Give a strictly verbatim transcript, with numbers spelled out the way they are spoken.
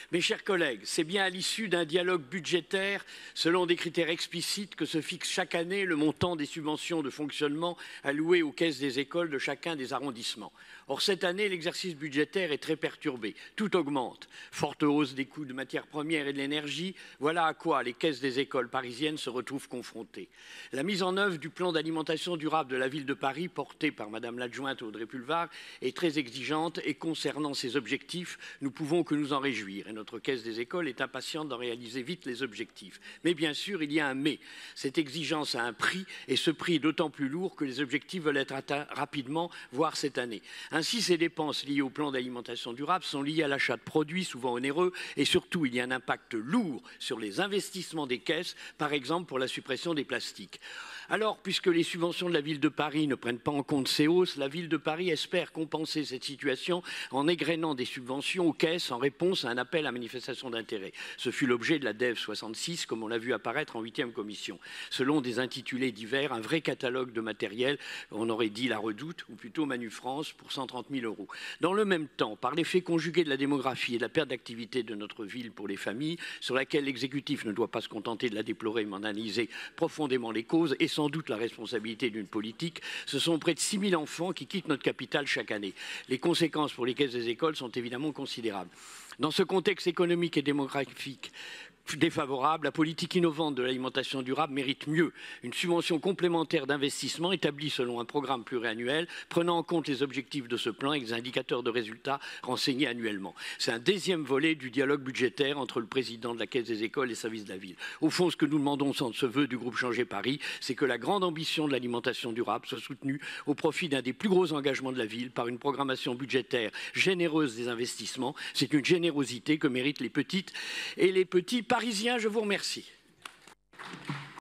Mes chers collègues, c'est bien à l'issue d'un dialogue budgétaire, selon des critères explicites, que se fixe chaque année le montant des subventions de fonctionnement allouées aux caisses des écoles de chacun des arrondissements. Or, cette année, l'exercice budgétaire est très perturbé. Tout augmente. Forte hausse des coûts de matières premières et de l'énergie, voilà à quoi les caisses des écoles parisiennes se retrouvent confrontées. La mise en œuvre du plan d'alimentation durable de la ville de Paris, porté par Madame l'adjointe Audrey Pulvar, est très exigeante et concernant ses objectifs, nous pouvons que nous en réjouir. Et notre caisse des écoles est impatiente d'en réaliser vite les objectifs. Mais bien sûr, il y a un mais. Cette exigence a un prix et ce prix est d'autant plus lourd que les objectifs veulent être atteints rapidement, voire cette année. Ainsi, ces dépenses liées au plan d'alimentation durable sont liées à l'achat de produits souvent onéreux et surtout, il y a un impact lourd sur les investissements des caisses, par exemple pour la suppression des plastiques. Alors, puisque les subventions de la ville de Paris ne prennent pas en compte ces hausses, la ville de Paris espère compenser cette situation en égrénant des subventions aux caisses en réponse à un appel à manifestation d'intérêt. Ce fut l'objet de la D E V soixante-six, comme on l'a vu apparaître en huitième commission. Selon des intitulés divers, un vrai catalogue de matériel, on aurait dit la Redoute, ou plutôt Manu France, pour cent trente mille euros. Dans le même temps, par l'effet conjugué de la démographie et de la perte d'activité de notre ville pour les familles, sur laquelle l'exécutif ne doit pas se contenter de la déplorer, mais en analyser profondément les causes, et sans doute la responsabilité d'une politique, ce sont près de six mille enfants qui quittent notre capitale chaque année. Les conséquences pour les caisses des écoles sont évidemment considérables. Dans ce contexte économique et démographique défavorable, la politique innovante de l'alimentation durable mérite mieux. Une subvention complémentaire d'investissement établie selon un programme pluriannuel, prenant en compte les objectifs de ce plan et les indicateurs de résultats renseignés annuellement. C'est un deuxième volet du dialogue budgétaire entre le président de la Caisse des écoles et les services de la ville. Au fond, ce que nous demandons sans ce vœu du groupe Changer Paris, c'est que la grande ambition de l'alimentation durable soit soutenue au profit d'un des plus gros engagements de la ville par une programmation budgétaire généreuse des investissements. C'est une générosité que méritent les petites et les petits parisiens. Je vous remercie.